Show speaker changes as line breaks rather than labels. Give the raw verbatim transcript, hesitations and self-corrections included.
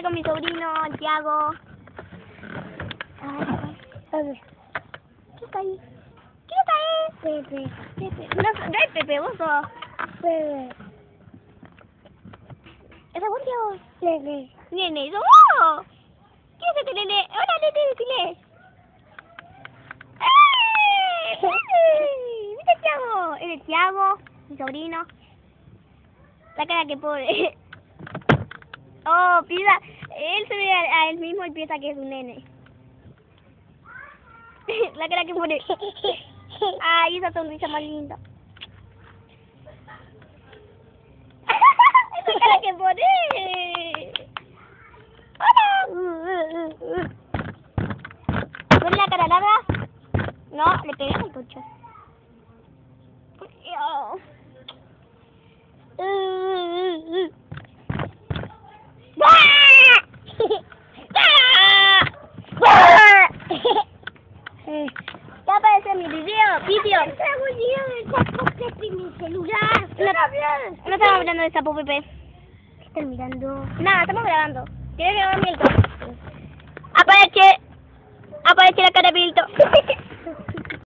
jugar con mi sobrino, el Tiago.
A ver.
¿Qué está ahí? ¿Qué está ahí?
Pepe.
Pepe. No, no es Pepe, vos sos.
Pepe.
¿Es algún Tiago?
Pepe.
Nene, ¡sos vos! ¿Qué es este nene? Hola, nene, decile. ¡Ey! ¡Ey! ¿Viste Tiago? Es el Tiago, mi sobrino. La cara que pone. Oh, piensa, él se ve a, a él mismo y piensa que es un nene. La cara que pone. Ay, esa sonrisa más linda. Esa cara que pone. Hola. ¿Pone la cara larga? No, le pegué al coche. Ya aparece mi video, video.
Estamos viendo el sapo Pepe en mi celular.
No, no estamos hablando de sapo Pepe.
¿Qué están mirando?
Nada, estamos grabando. ¿Quieres grabar Milton? Aparece, aparece la cara de Milton.